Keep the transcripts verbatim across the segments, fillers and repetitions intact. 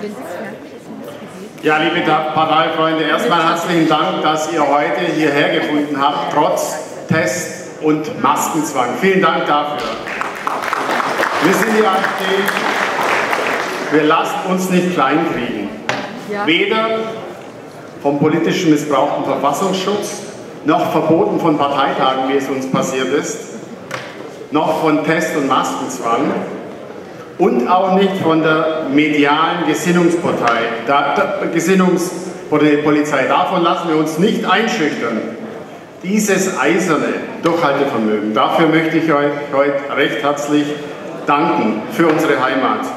Ja, liebe Parteifreunde, erstmal herzlichen Dank, dass ihr heute hierher gefunden habt, trotz Test- und Maskenzwang. Vielen Dank dafür. Wir sind die A f D, wir lassen uns nicht kleinkriegen. Weder vom politischen missbrauchten Verfassungsschutz, noch verboten von Parteitagen, wie es uns passiert ist, noch von Test- und Maskenzwang und auch nicht von der medialen Gesinnungspolizei. Da, da, Gesinnungspolizei. Davon lassen wir uns nicht einschüchtern. Dieses eiserne Durchhaltevermögen, dafür möchte ich euch heute recht herzlich danken für unsere Heimat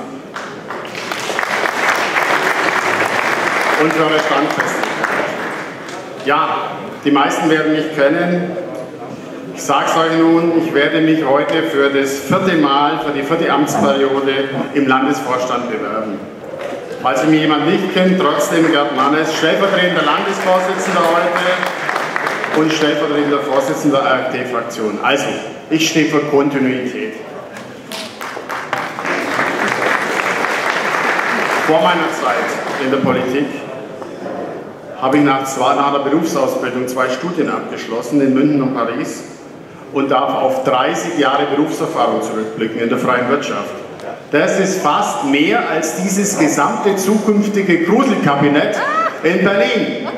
und für eure Standfestigkeit. Ja, die meisten werden mich kennen. Ich sage es euch nun, ich werde mich heute für das vierte Mal, für die vierte Amtsperiode im Landesvorstand bewerben. Falls mich jemand nicht kennt, trotzdem Gerd Mannes, stellvertretender Landesvorsitzender heute und stellvertretender Vorsitzender der A f D-Fraktion. Also, ich stehe für Kontinuität. Vor meiner Zeit in der Politik habe ich nach, zwei, nach der Berufsausbildung zwei Studien abgeschlossen in München und Paris und darf auf dreißig Jahre Berufserfahrung zurückblicken in der freien Wirtschaft. Das ist fast mehr als dieses gesamte zukünftige Gruselkabinett in Berlin.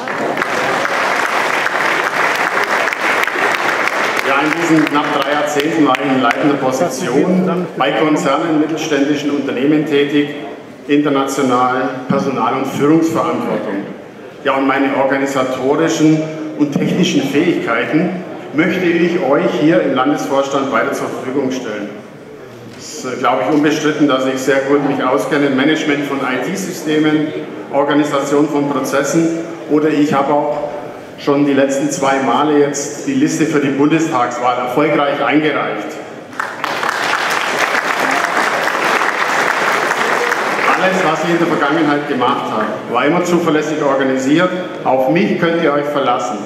Ja, in diesen knapp drei Jahrzehnten war ich in leitender Position bei Konzernen, mittelständischen Unternehmen tätig, international Personal- und Führungsverantwortung. Ja, und meine organisatorischen und technischen Fähigkeiten möchte ich euch hier im Landesvorstand weiter zur Verfügung stellen. Es ist, glaube ich, unbestritten, dass ich sehr gut mich auskenne im Management von I T-Systemen, Organisation von Prozessen, oder ich habe auch schon die letzten zwei Male jetzt die Liste für die Bundestagswahl erfolgreich eingereicht. Alles, was ich in der Vergangenheit gemacht habe, war immer zuverlässig organisiert. Auf mich könnt ihr euch verlassen.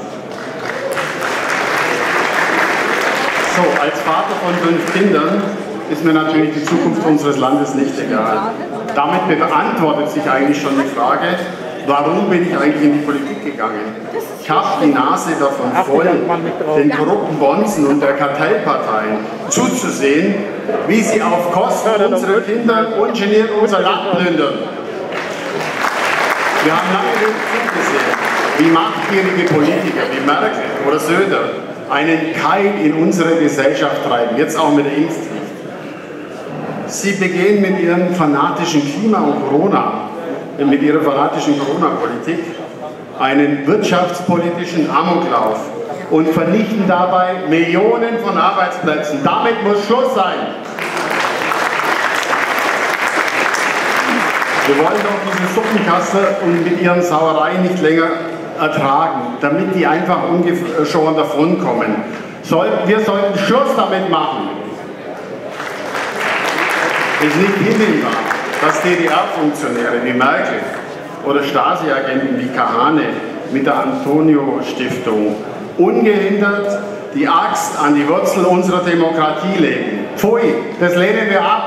So, als Vater von fünf Kindern ist mir natürlich die Zukunft unseres Landes nicht egal. Damit beantwortet sich eigentlich schon die Frage, warum bin ich eigentlich in die Politik gegangen? Ich habe die Nase davon voll, den korrupten Bonzen und der Kartellparteien zuzusehen, wie sie auf Kosten unserer Kinder ungeniert unser Land plündern. Wir haben lange genug zugesehen, wie machtgierige Politiker wie Merkel oder Söder einen Keil in unsere Gesellschaft treiben, jetzt auch mit der Impfpflicht. Sie begehen mit ihrem fanatischen Klima- und Corona, mit ihrer fanatischen Corona-Politik einen wirtschaftspolitischen Amoklauf und vernichten dabei Millionen von Arbeitsplätzen. Damit muss Schluss sein. Wir wollen doch diese Suppenkasper und mit ihren Sauereien nicht länger ertragen, damit die einfach ungeschoren davonkommen. Wir sollten Schluss damit machen. Es ist nicht hinnehmbar, dass D D R-Funktionäre wie Merkel oder Stasi-Agenten wie Kahane mit der Antonio-Stiftung ungehindert die Axt an die Wurzel unserer Demokratie legen. Pfui, das lehnen wir ab.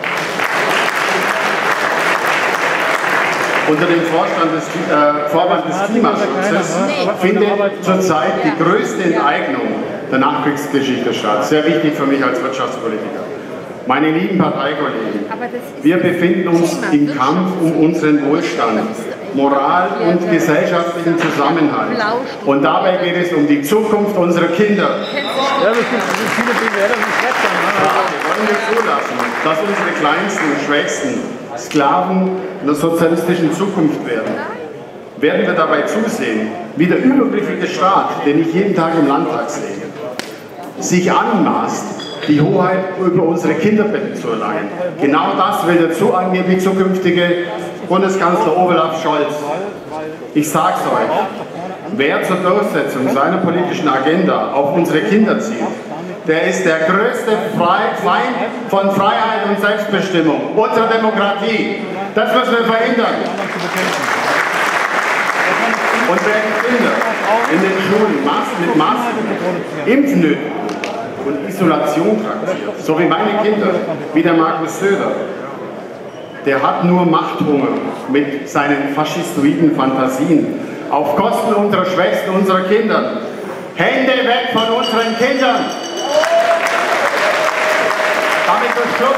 Unter dem Vorstand des, äh, Vorwand des Klimaschutzes findet zurzeit die größte Enteignung der Nachkriegsgeschichte statt. Sehr wichtig für mich als Wirtschaftspolitiker. Meine lieben Parteikollegen, wir befinden uns im Kampf um unseren Wohlstand, Moral und gesellschaftlichen Zusammenhalt. Und dabei geht es um die Zukunft unserer Kinder. Ja, das sind viele Dinge, das ist schlecht. Wollen wir zulassen, dass unsere Kleinsten und Schwächsten Sklaven einer sozialistischen Zukunft werden? Werden wir dabei zusehen, wie der übergriffige Staat, den ich jeden Tag im Landtag sehe, sich anmaßt, die Hoheit über unsere Kinderbetten zu erlangen? Genau das will der zu angeblich zukünftige Bundeskanzler Olaf Scholz. Ich sag's euch, wer zur Durchsetzung seiner politischen Agenda auf unsere Kinder zielt, der ist der größte Feind von Freiheit und Selbstbestimmung unserer Demokratie. Das müssen wir verhindern. Und wer die Kinder in den Schulen mit Masken, Impfnöten und Isolation praktiziert, so wie meine Kinder, wie der Markus Söder, der hat nur Machthunger mit seinen faschistoiden Fantasien auf Kosten unserer Schwächsten, unserer Kinder. Hände weg von unseren Kindern! Damit wird Schluss.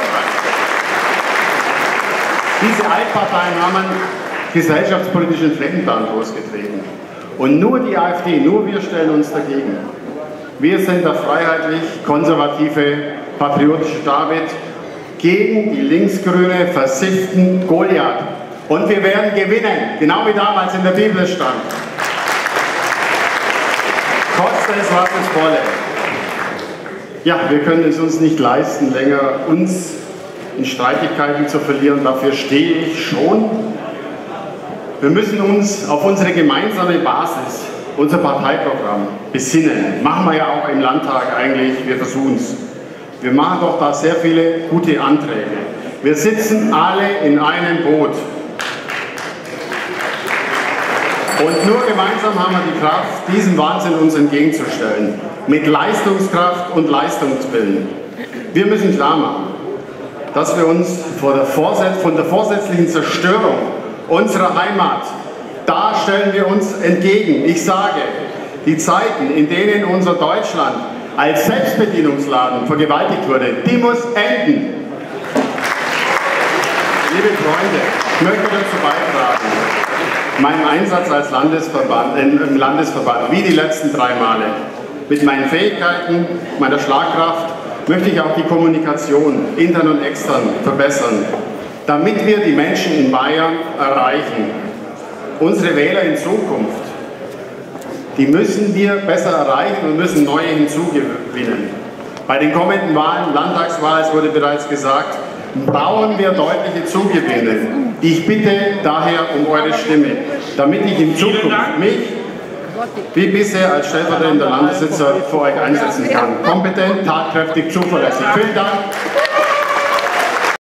Diese Altparteien haben einen gesellschaftspolitischen Fleckenplan losgetreten. Und nur die AfD, nur wir stellen uns dagegen. Wir sind der freiheitlich-konservative, patriotische David gegen die linksgrüne, versifften Goliath. Und wir werden gewinnen, genau wie damals in der Bibel stand. Koste es, was es wolle. Ja, wir können es uns nicht leisten, länger uns in Streitigkeiten zu verlieren. Dafür stehe ich schon. Wir müssen uns auf unsere gemeinsame Basis, unser Parteiprogramm, besinnen. Machen wir ja auch im Landtag eigentlich, wir versuchen es. Wir machen doch da sehr viele gute Anträge. Wir sitzen alle in einem Boot. Und nur gemeinsam haben wir die Kraft, diesem Wahnsinn uns entgegenzustellen. Mit Leistungskraft und Leistungswillen. Wir müssen klar machen, dass wir uns vor der Vorsätz- von der vorsätzlichen Zerstörung unserer Heimat, da stellen wir uns entgegen. Ich sage, die Zeiten, in denen unser Deutschland als Selbstbedienungsladen vergewaltigt wurde, die muss enden. Liebe Freunde, ich möchte dazu beitragen, meinen Einsatz als Landesverband, äh, im Landesverband, wie die letzten drei Male, mit meinen Fähigkeiten, meiner Schlagkraft, möchte ich auch die Kommunikation, intern und extern, verbessern, damit wir die Menschen in Bayern erreichen. Unsere Wähler in Zukunft, die müssen wir besser erreichen und müssen neue hinzugewinnen. Bei den kommenden Wahlen, Landtagswahl, es wurde bereits gesagt, brauchen wir deutliche Zugewinne. Ich bitte daher um eure Stimme, damit ich in Zukunft mich wie bisher als stellvertretender Landessitzer für euch einsetzen kann. Kompetent, tatkräftig, zuverlässig. Vielen Dank.